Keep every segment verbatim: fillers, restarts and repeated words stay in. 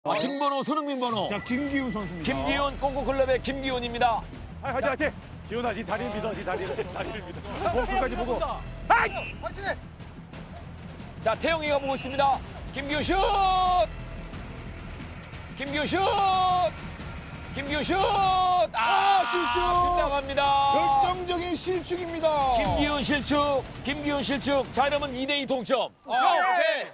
아, 등번호 손흥민 번호. 자, 김기훈 선수입니다. 김기훈 꽁꽁클럽의 김기훈입니다. 아, 화이팅, 화이팅! 기훈아, 네 다리를 믿어, 네 다리를. 다리를 믿어. 뭐, 끝까지 보고. 하이! 화이팅! 자, 태영이가 보고 있습니다. 김기훈 슛! 김기훈 슛! 김기훈 슛! 아, 아, 실축! 빗나갑니다. 결정적인 실축입니다. 김기훈 실축, 김기훈 실축. 자, 이러면 이 대 이 동점. 아, 오케이.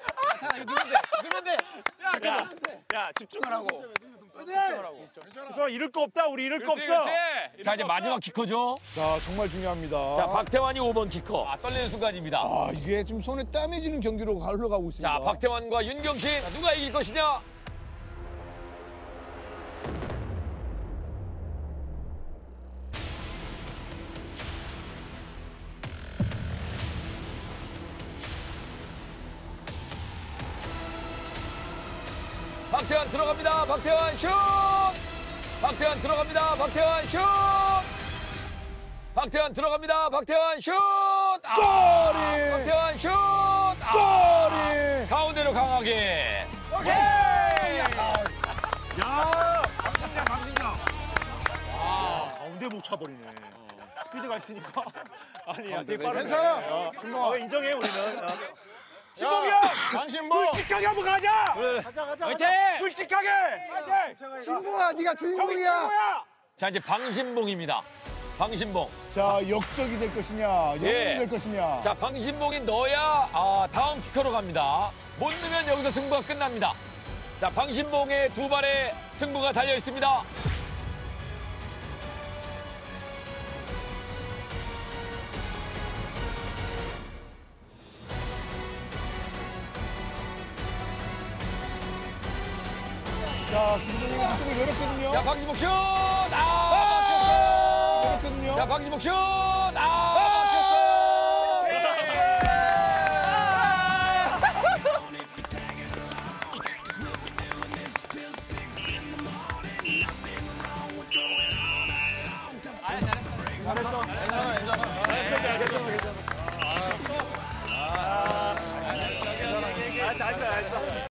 야, 야, 집중하라고. 집중하라고. 그래서 잃을 거 없다, 우리 잃을 거 없어. 자, 이제 마지막 키커죠. 자, 정말 중요합니다. 자, 박태환이 오 번 키커. 아, 떨리는 순간입니다. 아, 이게 좀 손에 땀이 지는 경기로 흘러가고 있습니다. 자, 박태환과 윤경신. 자, 누가 이길 것이냐? 박태환 들어갑니다. 박태환 슛! 박태환 들어갑니다. 박태환 슛! 박태환 들어갑니다. 박태환 슛! 아, 골이! 박태환 슛! 아, 골이! 가운데로 강하게. 오케이! 야, 방진자, 방진자. 아, 가운데 못 차버리네. 스피드가 있으니까. 아니야, 되게 빠르네. 괜찮아. 어, 인정해, 우리는. 어. 신봉이야! 강신봉! 굵직하게 한번 가자! 가자, 가자, 화이팅! 가자. 굵직하게! 화이팅! 신봉아, 네가 주인공이야. 자, 이제 방신봉입니다. 방신봉. 자, 역적이 될 것이냐, 영웅이 예. 될 것이냐. 자, 방신봉이 넣어야 아, 다음 키커로 갑니다. 못 넣으면 여기서 승부가 끝납니다. 자, 방신봉의 두 발에 승부가 달려 있습니다. 자, 김종국이 이쪽을 열었거든요. 자, 방신봉 슛! 아, 막혔어요. 열었거든요. 자, 방신봉 슛! 아,